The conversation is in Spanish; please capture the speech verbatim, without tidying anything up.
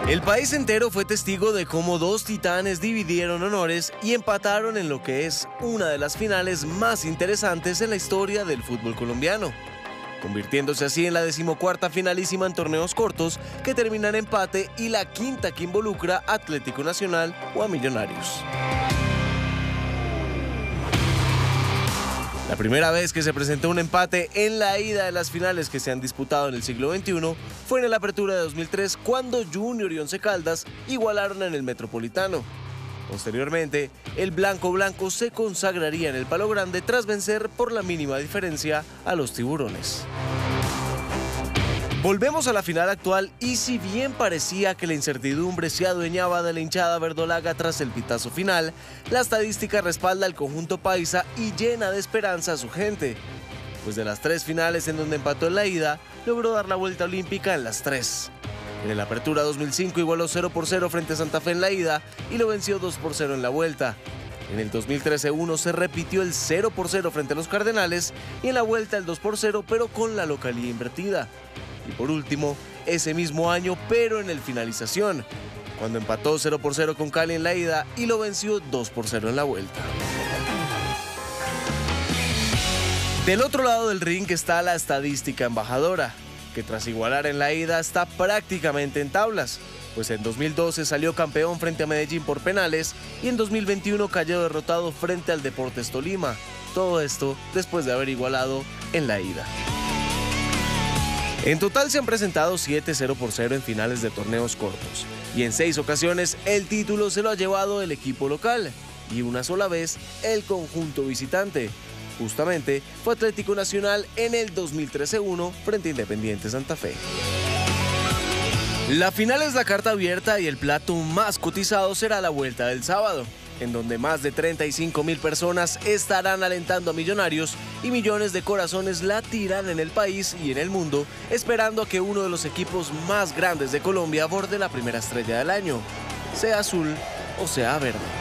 El país entero fue testigo de cómo dos titanes dividieron honores y empataron en lo que es una de las finales más interesantes en la historia del fútbol colombiano, convirtiéndose así en la decimocuarta finalísima en torneos cortos que termina en empate y la quinta que involucra a Atlético Nacional o a Millonarios. La primera vez que se presentó un empate en la ida de las finales que se han disputado en el siglo veintiuno fue en la Apertura de dos mil tres, cuando Junior y Once Caldas igualaron en el Metropolitano. Posteriormente, el Blanco Blanco se consagraría en el Palo Grande tras vencer por la mínima diferencia a los Tiburones. Volvemos a la final actual y si bien parecía que la incertidumbre se adueñaba de la hinchada verdolaga tras el pitazo final, la estadística respalda al conjunto paisa y llena de esperanza a su gente. Pues de las tres finales en donde empató en la ida, logró dar la vuelta olímpica en las tres. En el Apertura dos mil cinco igualó cero por cero frente a Santa Fe en la ida y lo venció dos por cero en la vuelta. En el dos mil trece uno se repitió el cero por cero frente a los Cardenales y en la vuelta el dos por cero pero con la localía invertida. Y por último, ese mismo año, pero en el finalización, cuando empató cero por cero con Cali en la ida y lo venció dos por cero en la vuelta. Del otro lado del ring está la estadística embajadora, que tras igualar en la ida está prácticamente en tablas, pues en dos mil doce salió campeón frente a Medellín por penales y en dos mil veintiuno cayó derrotado frente al Deportes Tolima. Todo esto después de haber igualado en la ida. En total se han presentado siete cero por cero en finales de torneos cortos y en seis ocasiones el título se lo ha llevado el equipo local y una sola vez el conjunto visitante. Justamente fue Atlético Nacional en el dos mil trece uno frente a Independiente Santa Fe. La final es la carta abierta y el plato más cotizado será la vuelta del sábado, en donde más de treinta y cinco mil personas estarán alentando a Millonarios y millones de corazones latirán en el país y en el mundo, esperando a que uno de los equipos más grandes de Colombia aborde la primera estrella del año, sea azul o sea verde.